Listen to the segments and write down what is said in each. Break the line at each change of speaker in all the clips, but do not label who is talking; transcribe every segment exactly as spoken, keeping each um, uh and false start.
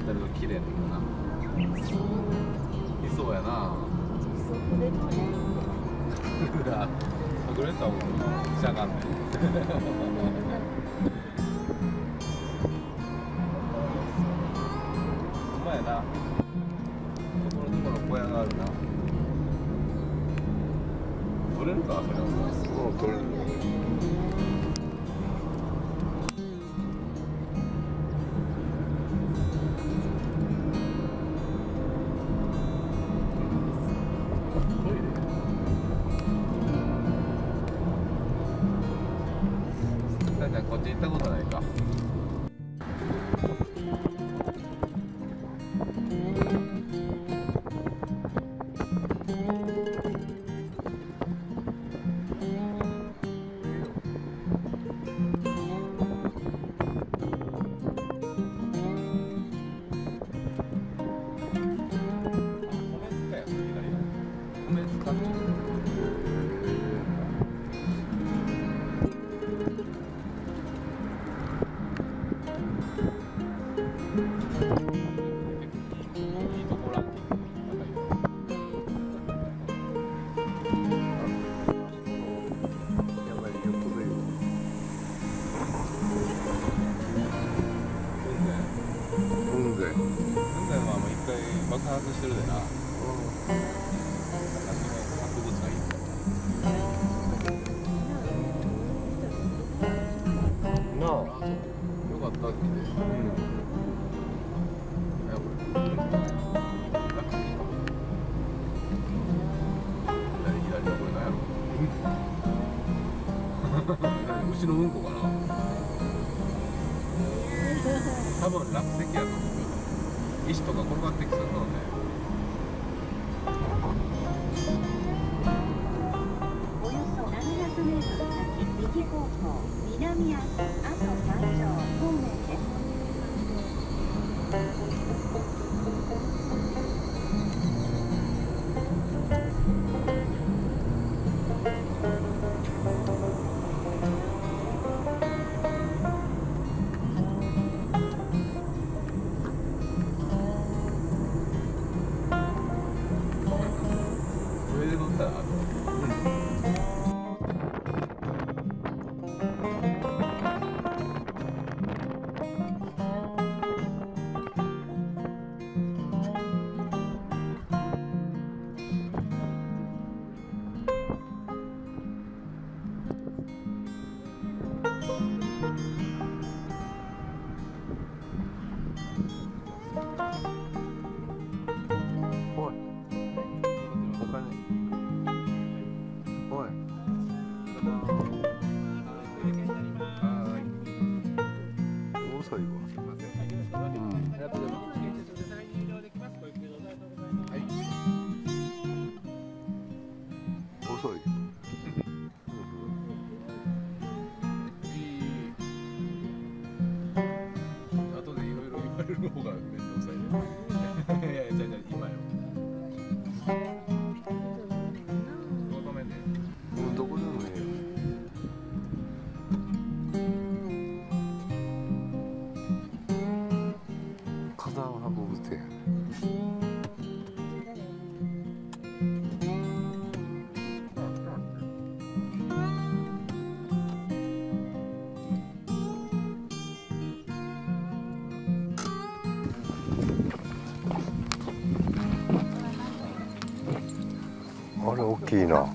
ってると綺麗だけどな。いそうやな。ほら、隠れたもん。しゃがんで。ほんまやな。ところどころ小屋があるな。取れるか、それは。
もう取れる。
こっち行ったことないか。爆発してるでな。博物館いいなあ。よかったって。うん。左のこれ何やろ。牛のうんこかな。多分落石やと思う。石とか転がってきそうなのね。
およそななひゃくメートル先、右方向、南阿蘇、阿蘇山頂方面です。
遅い。
後でいろいろ言われる方が面倒くさいね。いやいや、じゃあじゃあ今よ。ごめんね。
もうどこでもええよ。火山博物展。あれ大きいな。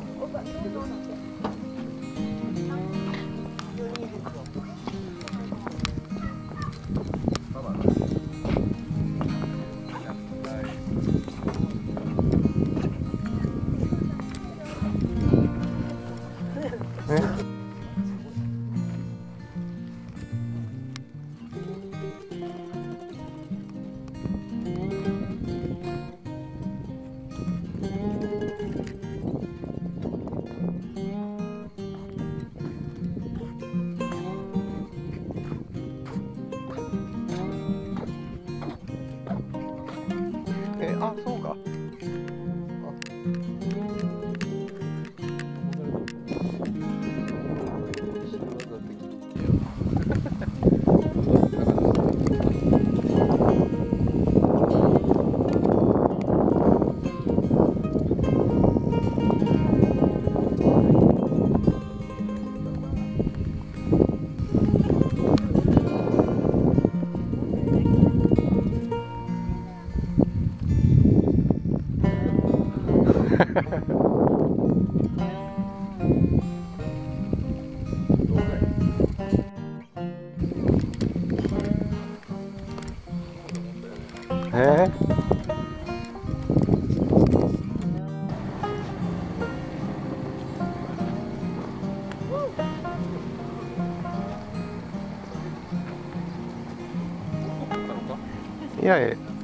やいや